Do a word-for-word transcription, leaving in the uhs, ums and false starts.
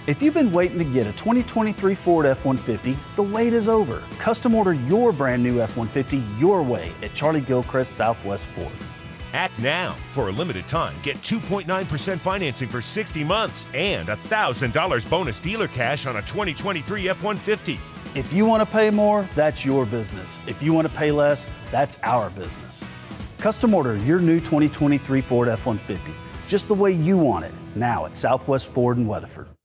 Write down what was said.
If you've been waiting to get a twenty twenty-three Ford F one fifty, the wait is over. Custom order your brand new F one fifty your way at Charlie Gilchrist Southwest Ford. Act now. For a limited time, get two point nine percent financing for sixty months and one thousand dollars bonus dealer cash on a twenty twenty-three F one fifty. If you want to pay more, that's your business. If you want to pay less, that's our business. Custom order your new twenty twenty-three Ford F one fifty, just the way you want it, now at Southwest Ford in Weatherford.